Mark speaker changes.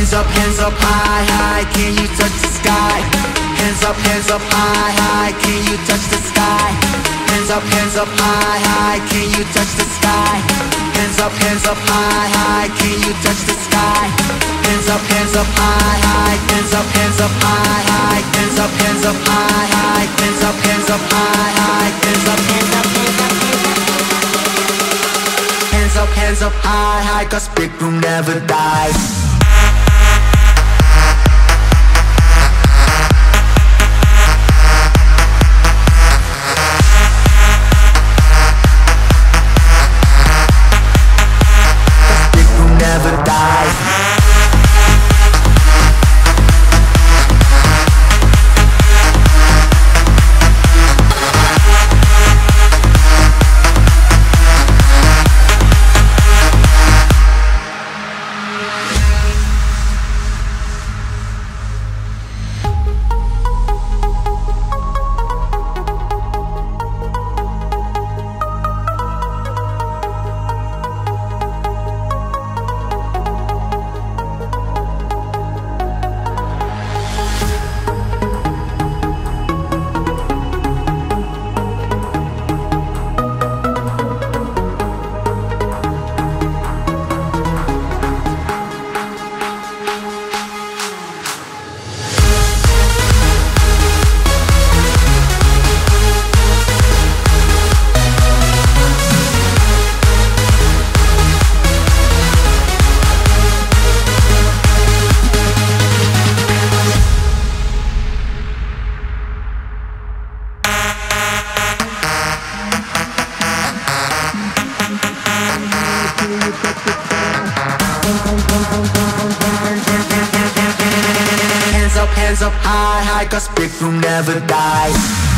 Speaker 1: hands up high, high, can you touch the sky? Hands up high, high, can you touch the sky? Hands up high, high, can you touch the sky? Hands up high, high, can you touch the sky? Hands up high, high, hands up high, high, hands up high, high, hands up high, high, hands up hands up high, high, 'cause big room never dies. Hands up high, high, 'cause big room never dies.